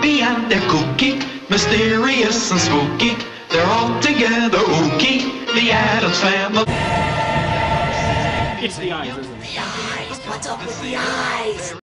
creepy and they're kooky, mysterious and spooky. They're all together ooky, the Addams Family. It's the eyes, isn't it? The eyes. What's up with the eyes?